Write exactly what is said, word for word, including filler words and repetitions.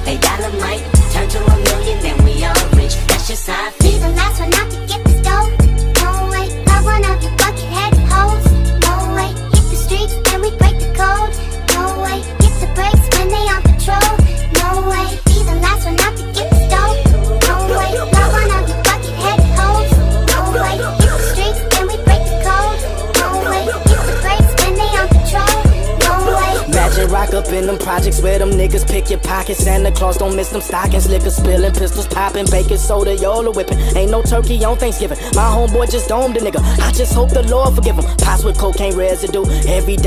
A dollar might turn to a million, then we all rich. That's just how I feel. Be the last one out to get the stove. No way, not one of you bucket-headed hoes. No way, hit the streets, then we break the code. No way, hit the brakes when they on patrol. No way, be the last one out to get the stove. No way, not one of you bucket-headed hoes. No way, hit the streets, then we break the code. No way, hit the brakes when they on patrol. No way. Imagine rock up in them projects where them niggas pick your pockets. Santa Claus don't miss them stockings. Liquor spilling, pistols popping, baking soda, Yola whipping. Ain't no turkey on Thanksgiving. My homeboy just domed a nigga. I just hope the Lord forgive him. Pots with cocaine residue every day.